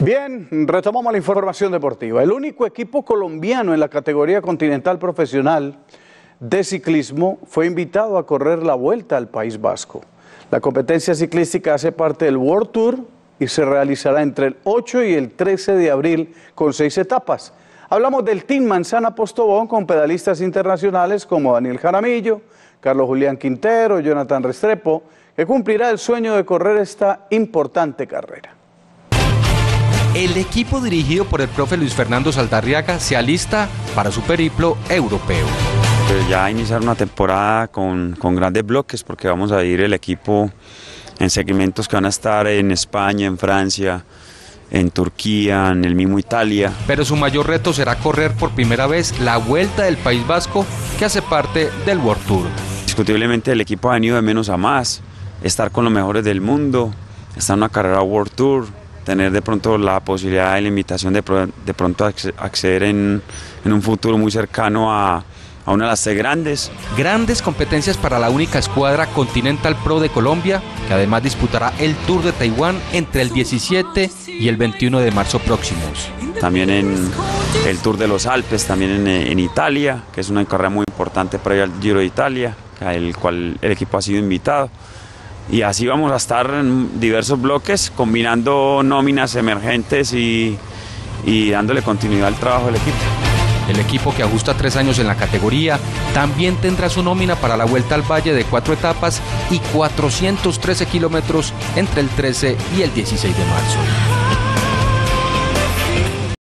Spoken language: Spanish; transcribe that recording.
Bien, retomamos la información deportiva. El único equipo colombiano en la categoría continental profesional de ciclismo fue invitado a correr la Vuelta al País Vasco. La competencia ciclística hace parte del World Tour y se realizará entre el 8 y el 13 de abril con 6 etapas. Hablamos del Team Manzana Postobón con pedalistas internacionales como Daniel Jaramillo, Carlos Julián Quintero, Jonathan Restrepo, que cumplirá el sueño de correr esta importante carrera. El equipo dirigido por el profe Luis Fernando Saldarriaga se alista para su periplo europeo. Ya iniciar una temporada con grandes bloques, porque vamos a ir el equipo en segmentos que van a estar en España, en Francia, en Turquía, en el mismo Italia. Pero su mayor reto será correr por primera vez la Vuelta del País Vasco, que hace parte del World Tour. Indiscutiblemente el equipo ha venido de menos a más, estar con los mejores del mundo, estar en una carrera World Tour, tener de pronto la posibilidad de la invitación de pronto acceder en un futuro muy cercano a una de las 6 grandes. Grandes competencias para la única escuadra Continental Pro de Colombia, que además disputará el Tour de Taiwán entre el 17 y el 21 de marzo próximos. También en el Tour de los Alpes, también en Italia, que es una carrera muy importante previa al Giro de Italia, al cual el equipo ha sido invitado. Y así vamos a estar en diversos bloques, combinando nóminas emergentes y dándole continuidad al trabajo del equipo. El equipo, que ajusta 3 años en la categoría, también tendrá su nómina para la Vuelta al Valle de 4 etapas y 413 kilómetros entre el 13 y el 16 de marzo.